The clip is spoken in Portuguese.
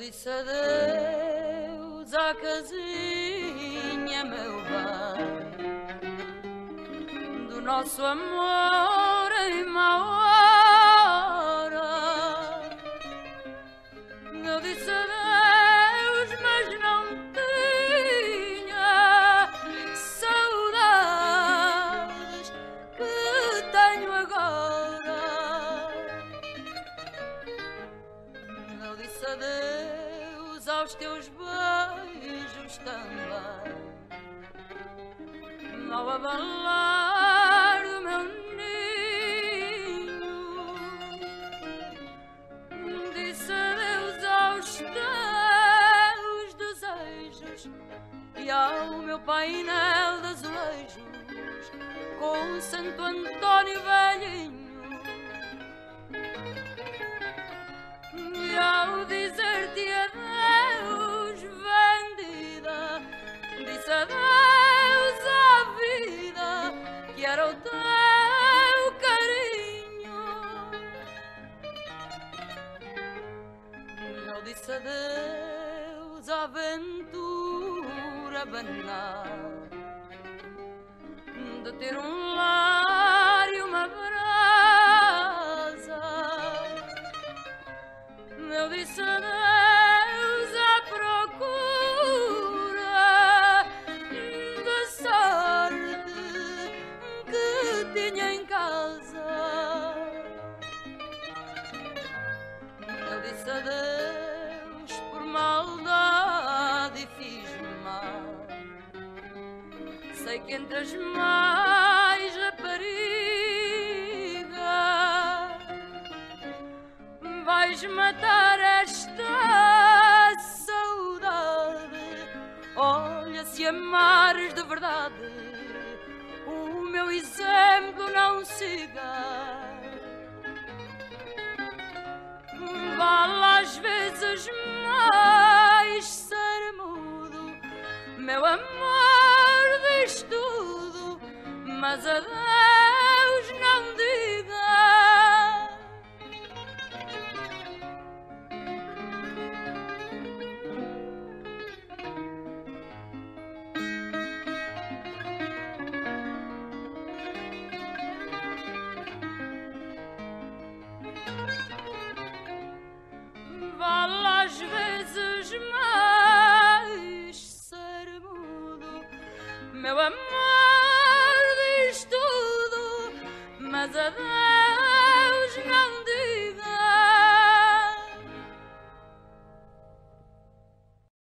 disse adeus à casinha, meu bem, do nosso amor em mau hora. Eu disse adeus, mas não tinha saudades que tenho agora. Eu disse adeus aos teus beijos também, ao abalar do meu ninho. Disse adeus aos teus desejos e ao meu painel de azulejos com Santo António velhinho. E ao dizer-te adeus, vendida, disse adeus à vida que era o teu carinho. Eu disse adeus à aventura banal de ter um lar e uma brasa. Eu disse adeus à procura da sorte que tinha em casa. Eu disse adeus por maldade e fiz-me mal. Sei que entre as mais rapariga vais matar esta saudade. Olha, se amares de verdade, o meu exemplo não siga. Vale às vezes mais ser mudo, meu amor diz tudo, mas adeus não diga. Vale às vezes mais ser mudo, meu amor diz tudo, mas adeus